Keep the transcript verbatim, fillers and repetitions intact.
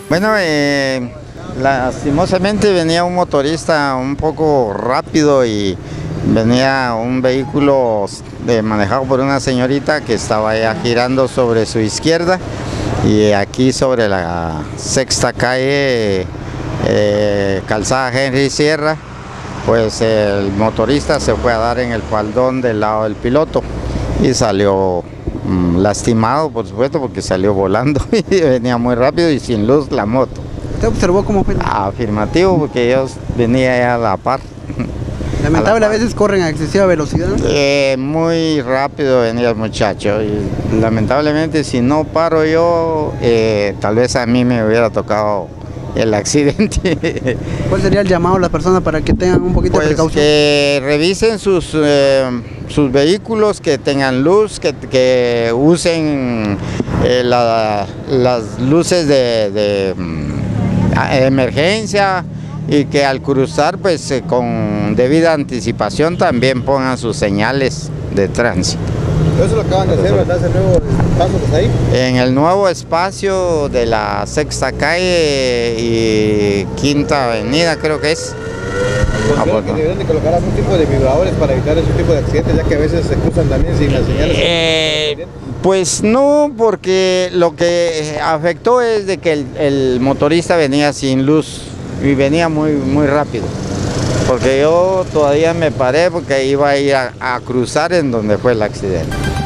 Bueno, eh, lastimosamente venía un motorista un poco rápido y venía un vehículo de, manejado por una señorita que estaba ya girando sobre su izquierda, y aquí sobre la sexta calle, eh, calzada Henry Sierra, pues el motorista se fue a dar en el faldón del lado del piloto y salió mmm, lastimado, por supuesto, porque salió volando y venía muy rápido y sin luz la moto. ¿Usted observó cómo fue? Afirmativo, porque yo venía ya a la par. Lamentable, a, a veces corren a excesiva velocidad. Eh, muy rápido venía el muchacho y lamentablemente si no paro yo, eh, tal vez a mí me hubiera tocado el accidente. ¿Cuál sería el llamado a las personas para que tengan un poquito pues de precaución? Que revisen sus, eh, sus vehículos, que tengan luz, que, que usen eh, la, las luces de, de emergencia, y que al cruzar pues eh, con debida anticipación también pongan sus señales de tránsito. Eso lo acaban de hacer, ¿verdad? Ese nuevo espacio que está ahí. En el nuevo espacio de la sexta calle y quinta avenida, creo que es. ¿Consideran que deberían de colocar algún tipo de vibradores para evitar ese tipo de accidentes, ya que a veces se cruzan también sin las señales? Eh, pues no, porque lo que afectó es de que el, el motorista venía sin luz y venía muy, muy rápido. Porque yo todavía me paré porque iba a ir a, a cruzar en donde fue el accidente.